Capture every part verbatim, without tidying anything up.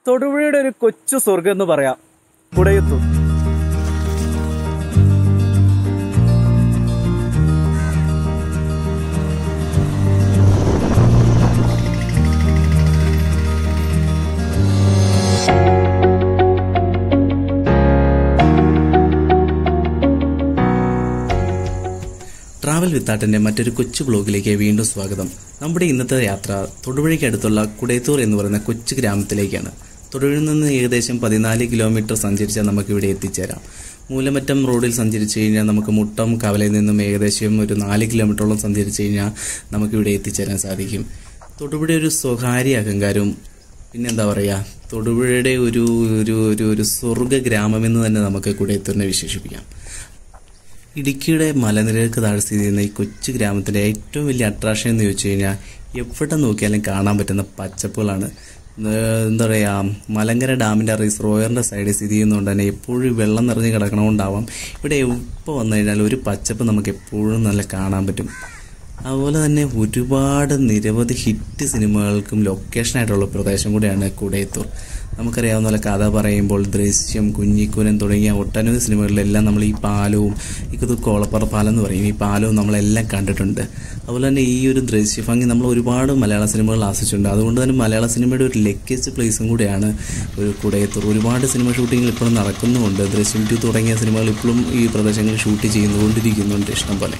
തൊടുപുഴയുടെ ഒരു കൊച്ചു സ്വർഗം എന്ന് പറയാം കുടയത്തൂർ. ട്രാവൽ വിത്താട്ടിന്റെ മറ്റൊരു കൊച്ചു ബ്ലോഗിലേക്ക് വീണ്ടും സ്വാഗതം. നമ്മുടെ ഇന്നത്തെ യാത്ര തൊടുപുഴയ്ക്ക് അടുത്തുള്ള കുടയത്തൂർ എന്ന് പറയുന്ന കൊച്ചു ഗ്രാമത്തിലേക്കാണ്. തൊടുപുഴയിൽ നിന്ന് ഏകദേശം പതിനാല് കിലോമീറ്റർ സഞ്ചരിച്ചാൽ നമുക്ക് ഇവിടെ എത്തിച്ചേരാം. മൂലമറ്റം റോഡിൽ സഞ്ചരിച്ചു കഴിഞ്ഞാൽ നമുക്ക് മുട്ടം കവലയിൽ നിന്നും ഏകദേശം ഒരു നാല് കിലോമീറ്ററോളം സഞ്ചരിച്ചു കഴിഞ്ഞാൽ നമുക്കിവിടെ എത്തിച്ചേരാൻ സാധിക്കും. തൊടുപുഴ ഒരു സ്വകാര്യ അഹങ്കാരവും പിന്നെന്താ പറയുക, തൊടുപുഴയുടെ ഒരു ഒരു ഒരു സ്വർഗ ഗ്രാമമെന്ന് തന്നെ നമുക്ക് കുടയത്തൂരിനെ വിശേഷിപ്പിക്കാം. ഇടുക്കിയുടെ മലനിരകൾക്ക് താഴെ സ്ഥിതി ചെയ്യുന്ന ഈ കൊച്ചു ഗ്രാമത്തിൻ്റെ ഏറ്റവും വലിയ അട്രാക്ഷൻ എന്ന് ചോദിച്ചു കഴിഞ്ഞാൽ എവിടെ നോക്കിയാലും കാണാൻ പറ്റുന്ന പച്ചപ്പുകളാണ്. എന്താ പറയുക, മലങ്കര ഡാമിൻ്റെ റിസർവോയറിൻ്റെ സൈഡിൽ സ്ഥിതി ചെയ്യുന്നതുകൊണ്ട് തന്നെ എപ്പോഴും വെള്ളം നിറഞ്ഞ് കിടക്കണമുണ്ടാവാം. ഇവിടെ എപ്പോൾ വന്നു കഴിഞ്ഞാൽ ഒരു പച്ചപ്പ് നമുക്ക് എപ്പോഴും നല്ല കാണാൻ പറ്റും. അതുപോലെ തന്നെ ഒരുപാട് നിരവധി ഹിറ്റ് സിനിമകൾക്കും ലൊക്കേഷനായിട്ടുള്ള പ്രദേശം കൂടിയാണ് കുടയത്തൂർ. നമുക്കറിയാവുന്ന പോലെ കഥ പറയുമ്പോൾ ദൃശ്യം, കുഞ്ഞിക്കുരൻ തുടങ്ങിയ ഒട്ടനവധി സിനിമകളിലെല്ലാം നമ്മൾ ഈ പാലവും ഇത് കോളപ്പറ പാലം എന്ന് പറയും, ഈ പാലവും നമ്മളെല്ലാം കണ്ടിട്ടുണ്ട്. അതുപോലെ തന്നെ ഈ ഒരു ദൃശ്യഭംഗി നമ്മൾ ഒരുപാട് മലയാള സിനിമകൾ ആസ്വദിച്ചിട്ടുണ്ട്. അതുകൊണ്ട് തന്നെ മലയാള സിനിമയുടെ ഒരു ലക്കേസ്റ്റ് പ്ലേസും കൂടിയാണ് ഒരു കുടയത്തൂർ. ഒരുപാട് സിനിമ ഷൂട്ടിങ്ങൾ ഇപ്പോഴും നടക്കുന്നുമുണ്ട്. ദൃശ്യം ടു തുടങ്ങിയ സിനിമകൾ ഇപ്പോഴും ഈ പ്രദേശങ്ങളിൽ ഷൂട്ട് ചെയ്യുന്നുകൊണ്ടിരിക്കുന്നുണ്ട് ഇഷ്ടം പോലെ.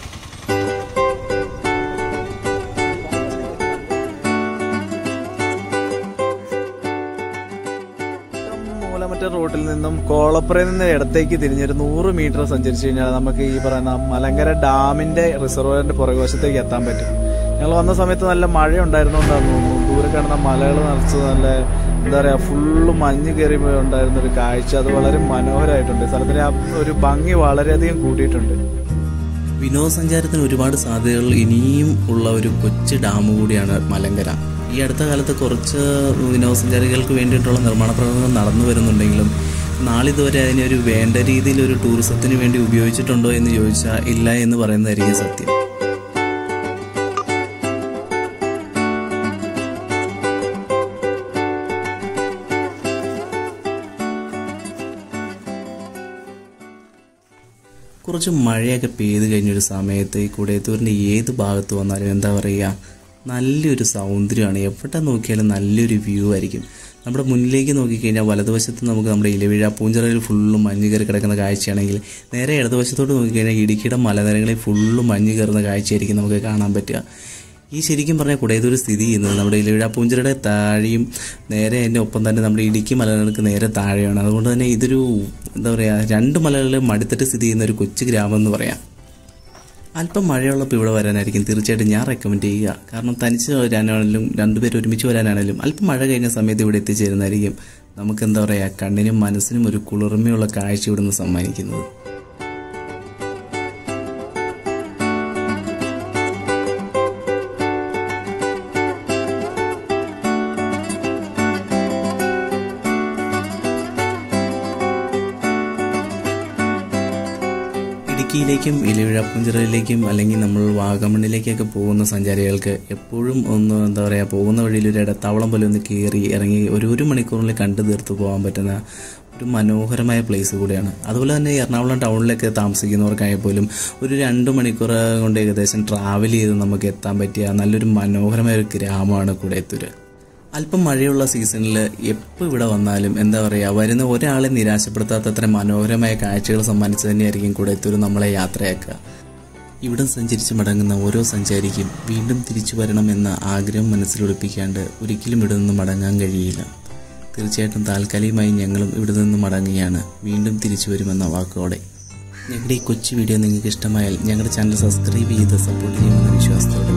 മൂലമറ്റം റോഡിൽ നിന്നും കോളപ്പുറയിൽ നിന്ന് ഇടത്തേക്ക് തിരിഞ്ഞൊരു നൂറ് മീറ്റർ സഞ്ചരിച്ചു കഴിഞ്ഞാൽ നമുക്ക് ഈ പറയുന്ന മലങ്കര ഡാമിന്റെ റിസർവോയറിന്റെ പുറകുവശത്തേക്ക് എത്താൻ പറ്റും. ഞങ്ങൾ വന്ന സമയത്ത് നല്ല മഴ ഉണ്ടായിരുന്നോണ്ടാന്ന് തോന്നുന്നു ദൂരെ കാണുന്ന മലകൾ നിറച്ച് നല്ല എന്താ പറയുക ഫുള്ള് മഞ്ഞ് കയറി ഉണ്ടായിരുന്ന ഒരു കാഴ്ച. അത് വളരെ മനോഹരമായിട്ടുണ്ട്. സ്ഥലത്തിന്റെ ആ ഒരു ഭംഗി വളരെയധികം കൂട്ടിയിട്ടുണ്ട്. വിനോദസഞ്ചാരത്തിന് ഒരുപാട് സാധ്യതകൾ ഇനിയും ഉള്ള ഒരു കൊച്ചു ഡാം കൂടിയാണ് മലങ്കര. ഈ അടുത്ത കാലത്ത് കുറച്ച് വിനോദസഞ്ചാരികൾക്ക് വേണ്ടിയിട്ടുള്ള നിർമ്മാണ പ്രവർത്തനം നടന്നു വരുന്നുണ്ടെങ്കിലും നാളിതുവരെ അതിനെ ഒരു വേണ്ട രീതിയിൽ ഒരു ടൂറിസത്തിന് വേണ്ടി ഉപയോഗിച്ചിട്ടുണ്ടോ എന്ന് ചോദിച്ചാൽ ഇല്ല എന്ന് പറയുന്നതായിരിക്കും സത്യം. കുറച്ച് മഴയൊക്കെ പെയ്ത് കഴിഞ്ഞൊരു സമയത്ത് ഈ കുടയത്തൂരിൻ്റെ ഏത് ഭാഗത്ത് വന്നാലും എന്താ പറയുക, നല്ലൊരു സൗന്ദര്യമാണ്. എവിടെ നോക്കിയാലും നല്ലൊരു വ്യൂ ആയിരിക്കും. നമ്മുടെ മുന്നിലേക്ക് നോക്കിക്കഴിഞ്ഞാൽ വലതുവശത്ത് നമുക്ക് നമ്മുടെ ഇലവിഴ പൂഞ്ചിറയിൽ ഫുള്ളും മഞ്ഞ് കയറി കിടക്കുന്ന കാഴ്ചയാണെങ്കിൽ നേരെ ഇടതുവശത്തോട്ട് നോക്കിക്കഴിഞ്ഞാൽ ഇടുക്കിയുടെ മലനിരകളിൽ ഫുള്ളും മഞ്ഞ് കയറുന്ന കാഴ്ചയായിരിക്കും നമുക്ക് കാണാൻ പറ്റുക. ഈ ശരിക്കും പറഞ്ഞാൽ കുടയത്തൂർ സ്ഥിതി ചെയ്യുന്നത് നമ്മുടെ ഇലവിഴ പൂഞ്ചിറയുടെ താഴെയും നേരെ അതിൻ്റെ ഒപ്പം തന്നെ നമ്മുടെ ഇടുക്കി മലകൾക്ക് നേരെ താഴെയാണ്. അതുകൊണ്ട് തന്നെ ഇതൊരു എന്താ പറയുക, രണ്ട് മലകളിലും മടുത്തിട്ട് സ്ഥിതി ചെയ്യുന്ന ഒരു കൊച്ചു ഗ്രാമം എന്ന് പറയാം. അല്പം മഴയുള്ളപ്പോൾ ഇവിടെ വരാനായിരിക്കും തീർച്ചയായിട്ടും ഞാൻ റെക്കമെൻഡ് ചെയ്യുക. കാരണം തനിച്ച് വരാനാണെങ്കിലും രണ്ടുപേരും ഒരുമിച്ച് വരാനാണെങ്കിലും അല്പം മഴ കഴിഞ്ഞ സമയത്ത് ഇവിടെ എത്തിച്ചേരുന്നതായിരിക്കും നമുക്ക് എന്താ പറയുക, കണ്ണിനും മനസ്സിനും ഒരു കുളിർമയുള്ള കാഴ്ച ഇവിടുന്ന് സമ്മാനിക്കുന്നത്. ഇടുക്കിയിലേക്കും ഇലവിഴ പൂഞ്ചിറയിലേക്കും അല്ലെങ്കിൽ നമ്മൾ വാഗമണ്ണിലേക്കൊക്കെ പോകുന്ന സഞ്ചാരികൾക്ക് എപ്പോഴും ഒന്ന് എന്താ പറയുക, പോകുന്ന വഴിയിൽ ഒരു ഇടത്താവളം പോലെ ഒന്ന് കയറി ഇറങ്ങി ഒരു ഒരു മണിക്കൂറിൽ കണ്ടു തീർത്ത് പോകാൻ പറ്റുന്ന ഒരു മനോഹരമായ പ്ലേസ് കൂടിയാണ്. അതുപോലെ തന്നെ എറണാകുളം ടൗണിലൊക്കെ താമസിക്കുന്നവർക്കായാൽ പോലും ഒരു രണ്ട് മണിക്കൂർ കൊണ്ട് ഏകദേശം ട്രാവൽ ചെയ്ത് നമുക്ക് എത്താൻ പറ്റിയ നല്ലൊരു മനോഹരമായ ഒരു ഗ്രാമമാണ് കുടയത്തൂർ. അല്പം മഴയുള്ള സീസണിൽ എപ്പോൾ ഇവിടെ വന്നാലും എന്താ പറയുക, വരുന്ന ഒരാളെ നിരാശപ്പെടുത്താത്തത്ര മനോഹരമായ കാഴ്ചകൾ സമ്മാനിച്ച് തന്നെയായിരിക്കും കുടയത്തൂർ നമ്മളെ യാത്രയാക്കുക. ഇവിടെ സഞ്ചരിച്ച് മടങ്ങുന്ന ഓരോ സഞ്ചാരിക്കും വീണ്ടും തിരിച്ചു വരണമെന്ന ആഗ്രഹം മനസ്സിലൊളിപ്പിക്കാണ്ട് ഒരിക്കലും ഇവിടെ നിന്ന് മടങ്ങാൻ കഴിയില്ല. തീർച്ചയായിട്ടും താൽക്കാലികമായി ഞങ്ങളും ഇവിടെ നിന്ന് മടങ്ങുകയാണ്, വീണ്ടും തിരിച്ചു വരുമെന്ന വാക്കോടെ. ഞങ്ങളുടെ ഈ കൊച്ചു വീഡിയോ നിങ്ങൾക്ക് ഇഷ്ടമായാൽ ഞങ്ങളുടെ ചാനൽ സബ്സ്ക്രൈബ് ചെയ്ത് സപ്പോർട്ട് ചെയ്യുമെന്ന വിശ്വാസത്തോടെ